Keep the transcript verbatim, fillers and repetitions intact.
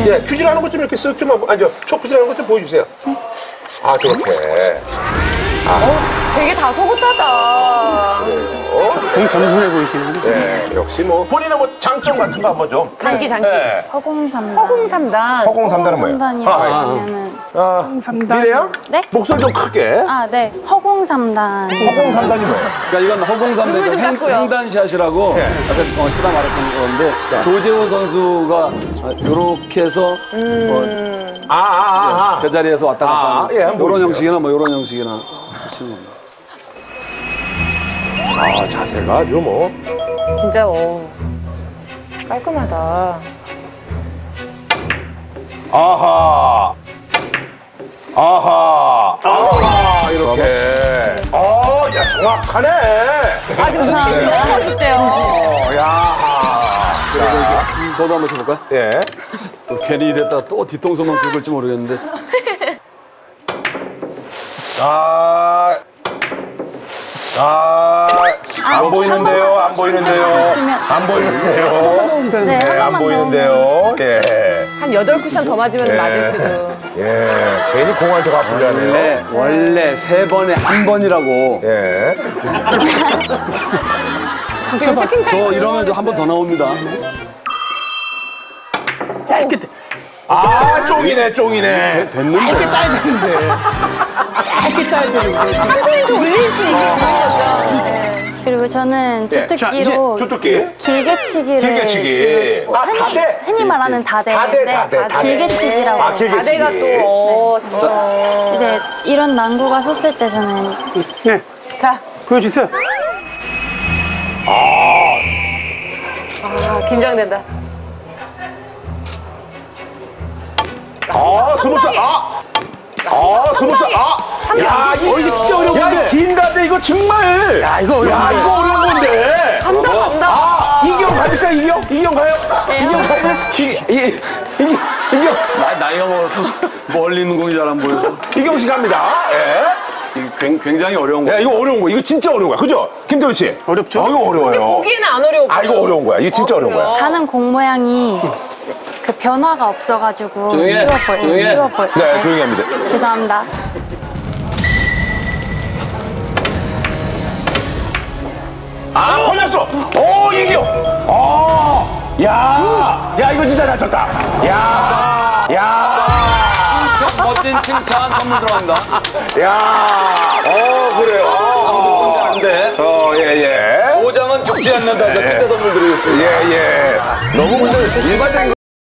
네. 예, 퀴즈라는 것 좀 이렇게 쓱 좀, 한번- 아니, 저, 초퀴즈라는 것 좀 보여주세요. 아, 그렇게. 되게 다소곳하다. 되게 겸손해 보이시는데. 예, 역시 뭐. 본인의 뭐 장점 같은 거 한번 좀. 장기 장기. 예. 허공삼단. 허공삼단. 허공삼단은 뭐예요? 허공삼단이라고 아, 예. 하면은 아, 미래야? 네? 목소리 좀 크게. 아, 네. 허공삼단. 허공삼단이 뭐예요? 그러니까 이건 허공삼단, 눈물 좀 횡- 닦고요. 횡단샷이라고 네. 아까 어, 치다 말했던 건데 조재호 선수가 이렇게 해서 뭐 아, 아, 아. 아. 제자리에서 왔다 갔다 아, 하는 예, 한번 이런 보여주세요. 형식이나 뭐 이런 형식이나 치는 겁니다. 아, 자세가 아주 뭐. 진짜 어 깔끔하다. 아하. 아하. 아하. 이렇게. 어, 야, 정확하네. 아 지금 눈빛이 너무 멋있대요. 어, 야. 음, 저도 한번 쳐볼까요? 예. 또 괜히 이랬다가 또 뒤통수만 긁을지 모르겠는데 아. 아. 안 보이는데요. 안 보이는데요. 안 보이는데요. 네, 네, 안 하나만 보이는데요. 예. 한 여덟 쿠션 더 맞으면 예. 맞을 수도. 예. 괜히 공한테 가불려네요. 원래 원래 세 번에 한 번이라고 예. 지금 채팅창. 저 이러면 저 한 번 더 나옵니다. 깨끗해. 아, 쫑이네, 쫑이네. 됐는데 따야 되는데. 깨끗 따야 되는데. 한 번에 더 올릴 수 있는 거죠. 그리고 저는 예. 주특기로 주특기. 길게치기를 길게치기. 지금 아, 흔히, 다대? 흔히 말하는 다대. 다대, 다대, 다대. 길게치기라고. 아, 길게- 다대가 또 길게치기. 어, 어. 이제 이런 난구가 섰을 때 저는 네. 자, 보여주세요. 아 긴장된다. 아, 스무스. 아. 아, 스무스. 아. 야, 어, 이게 진짜 어려운 야, 건데. 긴 가대 이거 정말. 야, 이거 어려운 야, 건데. 이거 어려운 건데. 간다 간다. 아, 이경 갑니까? 이경? 이경 가요? 이경 가요? 이, 이, 이, 이경. 나, 나이가 먹어서 멀리 있는 공이 잘 안 보여서 이경 씨 갑니다. 예. 이게 굉- 굉장히 어려운 야, 거예요. 이거 어려운 거야. 이거 진짜 어려운 거야. 그죠? 김태훈 씨. 어렵죠? 아, 이거 어려워요. 보기에는 안 어려워. 아, 이거 어려운 거야. 이거 진짜 어려운 거야. 가는 공 모양이 그 변화가 없어가지고 조용히 해. 쉬워 보여. 조용히 해. 쉬워 보여. 네, 조용히 합니다. 죄송합니다. 아, 걸렸어. 오, 이경. 어, 야, 야, 이거 진짜 잘 쳤다. 야, 야, 칭찬, 멋진 칭찬 선물 들어갑니다. 야. 어, 그래요. 어, 안 돼. 어, 예, 예. 오장은 죽지 않는다. 저 특대 선물 드리겠습니다. 예, 예. 너무 먼저 일반적인